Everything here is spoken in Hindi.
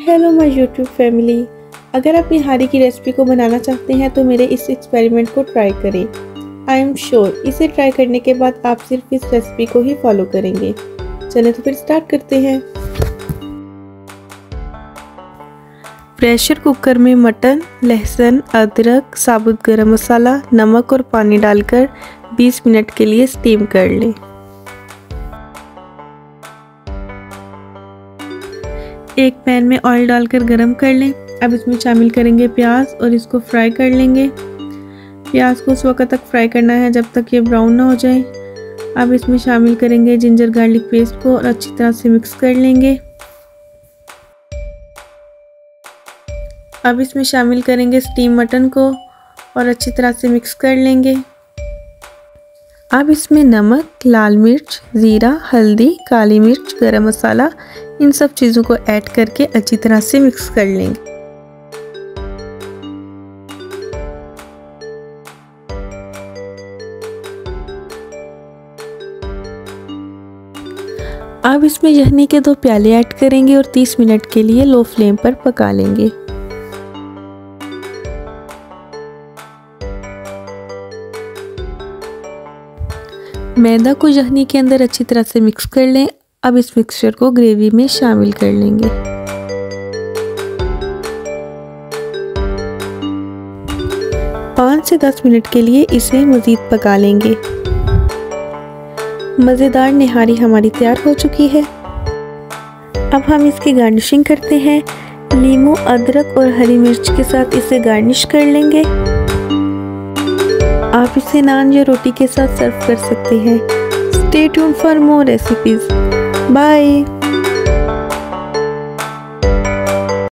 Hello my YouTube family. अगर आप निहारी की रेसिपी को बनाना चाहते हैं तो मेरे इस एक्सपेरिमेंट को ट्राई करें। आई एम श्योर इसे ट्राई करने के बाद आप सिर्फ इस रेसिपी को ही फॉलो करेंगे। चलें तो फिर स्टार्ट करते हैं। प्रेशर कुकर में मटन, लहसुन, अदरक, साबुत गरम मसाला, नमक और पानी डालकर 20 मिनट के लिए स्टीम कर लें। एक पैन में ऑयल डालकर गरम कर लें। अब इसमें शामिल करेंगे प्याज और इसको फ्राई कर लेंगे। प्याज को उस वक्त तक फ्राई करना है जब तक ये ब्राउन ना हो जाए। अब इसमें शामिल करेंगे जिंजर गार्लिक पेस्ट को और अच्छी तरह से मिक्स कर लेंगे। अब इसमें शामिल करेंगे स्टीम मटन को और अच्छी तरह से मिक्स कर लेंगे। अब इसमें नमक, लाल मिर्च, ज़ीरा, हल्दी, काली मिर्च, गरम मसाला इन सब चीज़ों को ऐड करके अच्छी तरह से मिक्स कर लेंगे। अब इसमें यखनी के 2 प्याले ऐड करेंगे और 30 मिनट के लिए लो फ्लेम पर पका लेंगे। मैदा को यखनी के अंदर अच्छी तरह से मिक्स कर लें। अब इस मिक्सचर को ग्रेवी में शामिल कर लेंगे। पाँच से 10 मिनट के लिए इसे मज़ीद पका लेंगे। मज़ेदार निहारी हमारी तैयार हो चुकी है। अब हम इसकी गार्निशिंग करते हैं। नींबू, अदरक और हरी मिर्च के साथ इसे गार्निश कर लेंगे। आप इसे नान या रोटी के साथ सर्व कर सकते हैं। Stay tuned for more recipes. Bye.